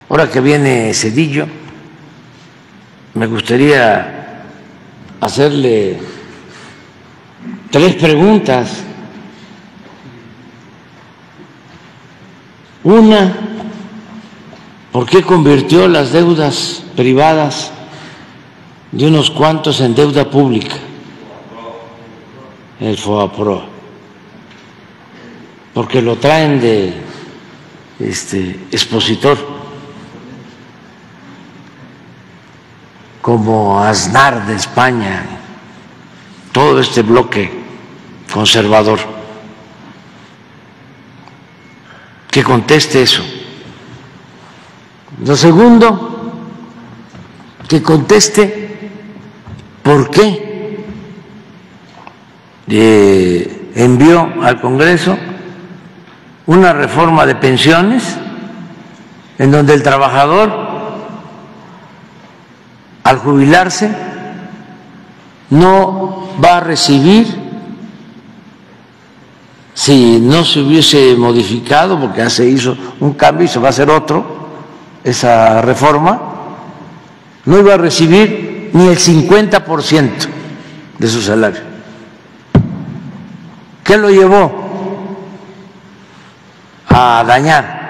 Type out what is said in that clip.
Ahora que viene Zedillo, me gustaría hacerle 3 preguntas. Una, ¿por qué convirtió las deudas privadas de unos cuantos en deuda pública? El FOAPROA. Porque lo traen de expositor, como Aznar de España, todo este bloque conservador. Que conteste eso. Lo segundo, que conteste por qué envió al Congreso una reforma de pensiones en donde el trabajador, al jubilarse, no va a recibir, si no se hubiese modificado, porque ya se hizo un cambio y se va a hacer otro, esa reforma, no iba a recibir ni el 50% de su salario. ¿Qué lo llevó a dañar